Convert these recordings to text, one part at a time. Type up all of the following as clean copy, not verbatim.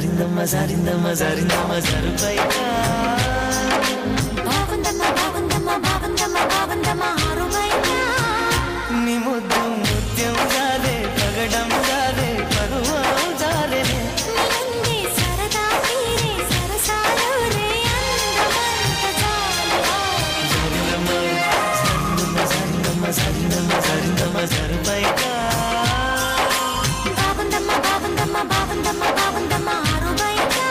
జారిందమ్మ జారిందమ్మ జారిందమ్మ జరుపైగా బాగుందమ్మ బాగుందమ్మ బాగుందమ్మ బాగుందమ్మ ఆరుబైగా నీ ముద్దు ముత్యం జాలే పగడం జాలే పరువం జాలే నింది సరదా తీరే సరసాలు రే అందమంత జారిందమ్మ జారిందమ్మ జారిందమ్మ జారిందమ్మ జరుపైగా బాగుందమ్మ బాగుందమ్మ బాగుందమ్మ బాగుందమ్మ ఆరుబైగా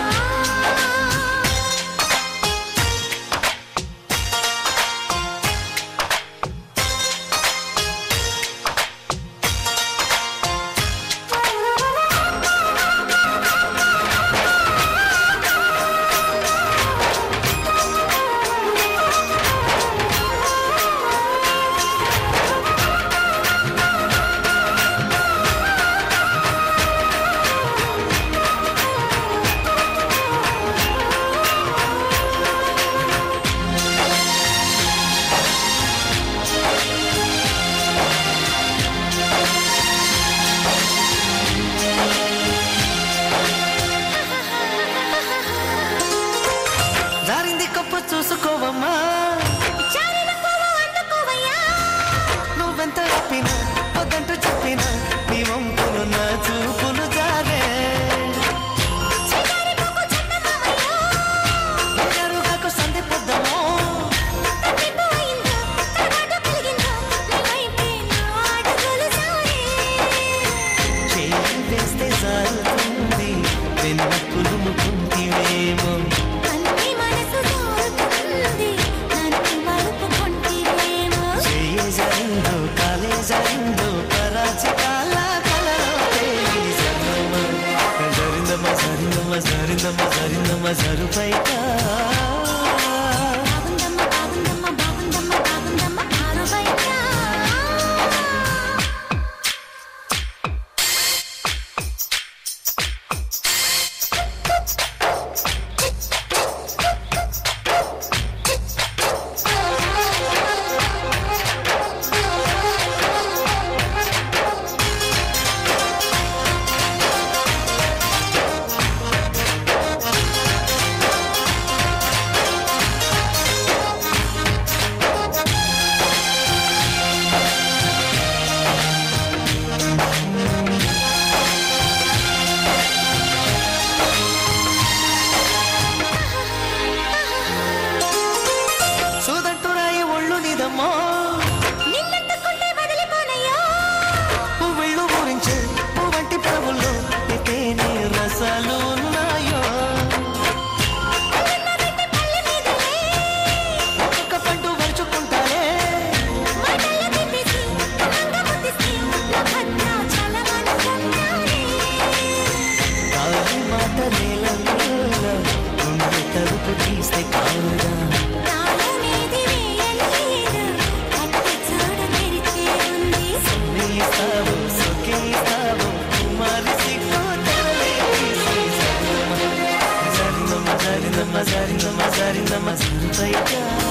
జారింది కప్పు చూసుకోవమ్మా నువ్వెంత చెప్పినా వద్దంటూ చెప్పినా నీ వంపులు నా చూపులు జారే ఎరుగాకు సంధి పొద్దమో చేయి వేస్తే జారుతుంది వెన్నప్పులు ముకుంటివేమో చేయి జారిందో కాలే జారిందో పరాచి కాల కలలో తేలి జారిందమ్మ జారిందమ్మ జారిందమ్మ జారిందమ్మ జరుపైగా సూదంటురాయి ఒళ్ళు నిదమ్మో పువ్విళ్ళు ఊరించే పువ్వంటి ప్రభుల్లో తేనె రసాలు ఉన్నాయో ఒక్కొక్క పండు వరుచుకుంటారే కాలి మాట నేలలో గుండె తలుపు తీస్తే కావురా నీస్తావు సొకేస్తావు కుమారి సిగ్గు తెరలే తీసి జారిందమ్మ జారిందమ్మ జారిందమ్మ జారిందమ్మ జరుపైగా